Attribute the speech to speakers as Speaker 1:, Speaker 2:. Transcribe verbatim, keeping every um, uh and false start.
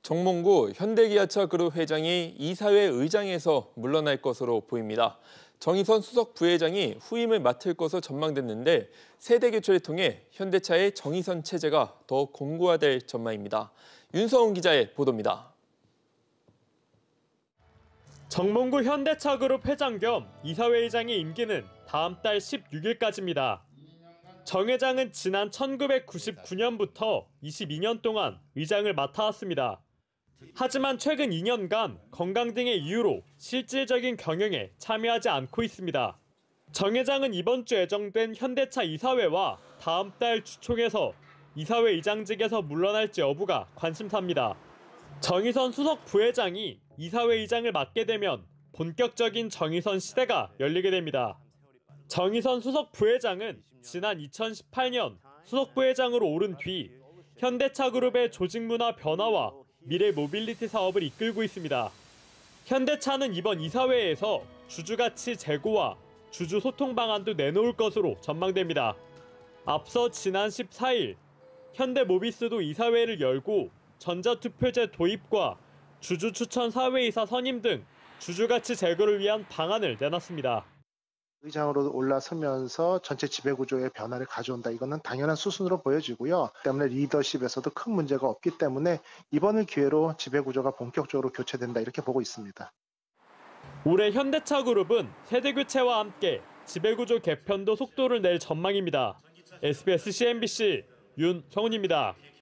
Speaker 1: 정몽구 현대기아차 그룹 회장이 이사회 의장에서 물러날 것으로 보입니다. 정의선 수석 부회장이 후임을 맡을 것으로 전망됐는데 세대 교체를 통해 현대차의 정의선 체제가 더 공고화될 전망입니다. 윤서훈 기자의 보도입니다.
Speaker 2: 정몽구 현대차그룹 회장 겸 이사회 의장의 임기는 다음 달 십육 일까지입니다. 정 회장은 지난 천구백구십구 년부터 이십이 년 동안 의장을 맡아왔습니다. 하지만 최근 이 년간 건강 등의 이유로 실질적인 경영에 참여하지 않고 있습니다. 정 회장은 이번 주 예정된 현대차 이사회와 다음 달 주총에서 이사회 의장직에서 물러날지 여부가 관심사입니다. 정의선 수석 부회장이 이사회 의장을 맡게 되면 본격적인 정의선 시대가 열리게 됩니다. 정의선 수석 부회장은 지난 이천십팔 년 수석 부회장으로 오른 뒤 현대차그룹의 조직 문화 변화와 미래 모빌리티 사업을 이끌고 있습니다. 현대차는 이번 이사회에서 주주가치 제고와 주주 소통 방안도 내놓을 것으로 전망됩니다. 앞서 지난 십사 일 현대모비스도 이사회를 열고 전자투표제 도입과 주주 추천 사회이사 선임 등 주주가치 제고를 위한 방안을 내놨습니다.
Speaker 3: 의장으로 올라서면서 전체 지배구조의 변화를 가져온다. 이거는 당연한 수순으로 보여지고요. 때문에 리더십에서도 큰 문제가 없기 때문에 이번을 기회로 지배구조가 본격적으로 교체된다. 이렇게 보고 있습니다.
Speaker 2: 올해 현대차그룹은 세대교체와 함께 지배구조 개편도 속도를 낼 전망입니다. 에스비에스 씨엔비씨 윤성훈입니다.